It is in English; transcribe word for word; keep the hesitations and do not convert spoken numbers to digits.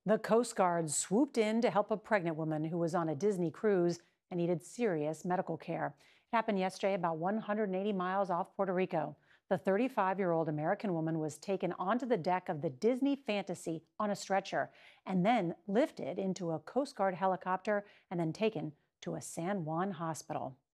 The Coast Guard swooped in to help a pregnant woman who was on a Disney cruise and needed serious medical care. It happened yesterday about one hundred eighty miles off Puerto Rico. The thirty-five year old American woman was taken onto the deck of the Disney Fantasy on a stretcher and then lifted into a Coast Guard helicopter and then taken to a San Juan hospital.